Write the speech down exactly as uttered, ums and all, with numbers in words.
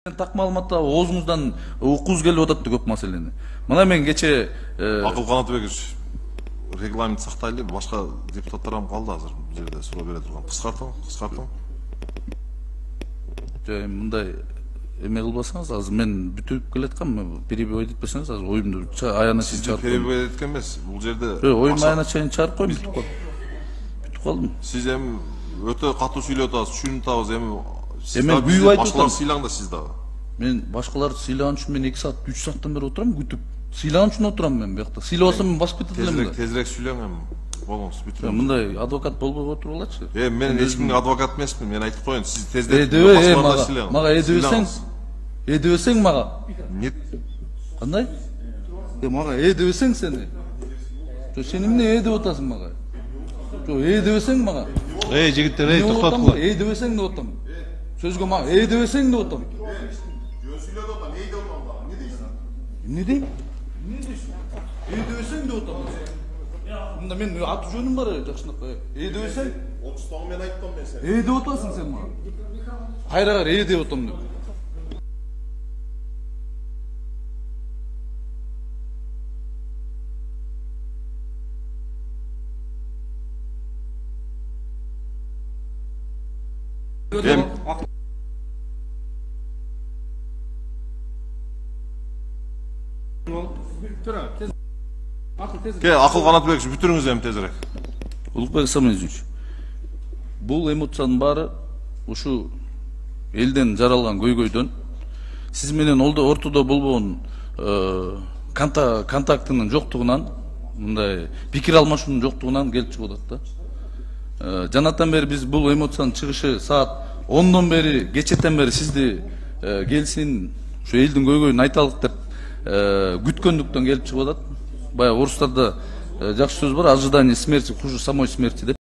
Так маалыматта оозуңуздан укуңуз келип атат көп маселени. Мына мен кече Акыл Канатбекович, регламент сактайлы, башка депутаттар ham калды азыр бул жерде суроо бере турган. Кыскартың, кыскартың. Жай мындай эме кылбасаңыз, азыр мен бүтүп келаткам, перебивать этпесеңиз, азыр оюмду аяна чейин чыгарып. Перебивать эткен эмес, бул жерде. Оюм аяна чейин чыгарып коюм, бүтүп калдым. Бүтүп калдым. Сиз эми өтө катуу сүйлөп атасыз, түшүнүп атабыз, эми Эми күйүп айтып башкалар сыйлаң да сиз дагы. Мен башкаларды сыйлаган үчүн мен эки саат, үч сааттан бери отурам, күтүп. Сыйлаган үчүн отурам мен бuyакта. Сыйлабасам мен басып кетет элем да. Тезирээк, тезирээк сүйлөң эми. Болуңуз, бүтүрүм. Мындай адвокат болбой отуруп алачы. Э, мен эч кимдин адвокаты эмесмин, мен айтып коеюн, сиз тезирээк башкаларда сыйлаң. Мага э дебесең, э дебесең мага. Нет. Кандай? Э мага э дебесең сени. Жо сен эмне э деп атасың мага? Жо э дебесең мага. Эй, жигиттер, эй, токтоткула. Э дебесең деп атам. Сөзгө мага э дебесең деп атам. Жөн сүйлөп атам, эй деп атам дагы. Эмне дейсиң? Эмне дейм? Эмне дейсиң? Э дебесең деп атам. Мында мен аты жөнүм бар, жакшынакай. Э дебесең? Отчествоңду мен айттым мен сени. Э деп атасың сен мага. Кайрагар э деп атам деп. Эм Ке, Акыл Канатбекович, бүтүрүңүз эми тезирээк. Улукбек Самиевич, бул эмоциянын баары ушу элден жаралган көйгөйдөн, сиз менен ортодо болбогон контактынын жоктугунан, мындай пикир алмашуунун жоктугунан келип чыгып атат да. Жанатан бери биз бул эмоциянын чыгышы саат ондон бери, кечетен бери сизди келсин, ушу элдин көйгөйүн айталык деп күткөндүктөн келип чыгып атат. Баягы орустарда жакшы сөз бар, ожидание смерти хуже самой смерти деп.